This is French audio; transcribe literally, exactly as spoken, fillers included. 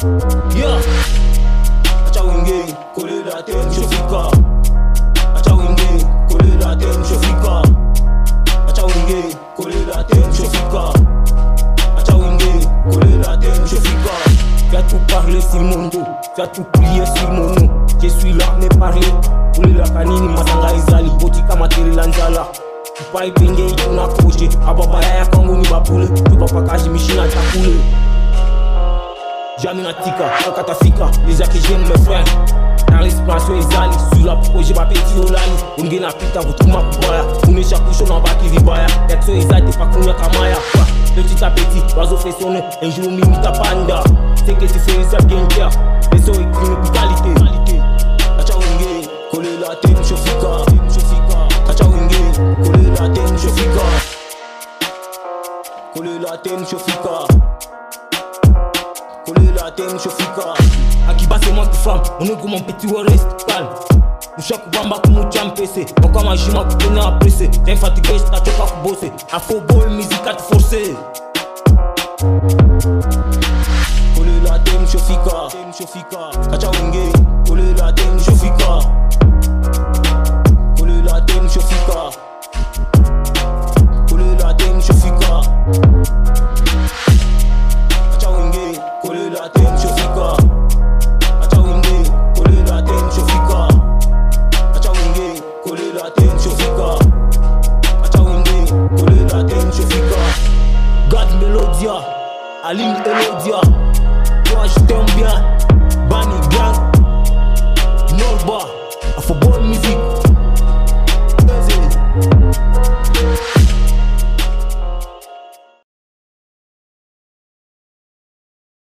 Yeah. Acha wingi, kule la ten shofika. Acha wingi, kule la ten shofika. Acha wingi, kule la ten shofika. Acha wingi, kule la ten shofika. Tu as tout parlé sur mon dos, tu as tout plié sur mon nom. Je suis là, mais parler. Kule la kanini masanga izali, botika materi lanzala. Tupai penge tunakoje, ababaya ya kwangu ni babule. Tupapakaji mishina chakule. Jamais natika, katafika, les gens que j'aime mes frères. Dans l'expansion izali, sur la projet ba petit olani. Unge na pita kutuma kubaya, unesha kusho na baki vibaya. Yakso izali te pakunya kamaya. Petit à petit, oiseau fait son nom, un jour mimi ta panda. C'est que tu fais ça bien clair, les so écrit une qualité. Acha unge, coller la ten shofika. Acha unge, coller la ten shofika. Coller la ten shofika. Coller la ten shofika. Akiba c'est moi qui frappe, on est comme mon petit reste calme. Musha kubamba kumucha mpese, mwaka majima kutena aprese. T'es fatigué, j't'achoka kubose. Afro ball, musique à te forcer. Coller la ten shofika. Acha wingi, coller la ten shofika. Coller la ten shofika. Coller la ten shofika. Acha wingi, coller la ten shofika. Acha wingi, coller la ten shofika. Acha wingi, coller la ten shofika. Acha wingi, coller la ten shofika. God Melodia, Aline Elodia. Toi je t'aime bien, Bani Gang, Nolba, Afro Ball Music.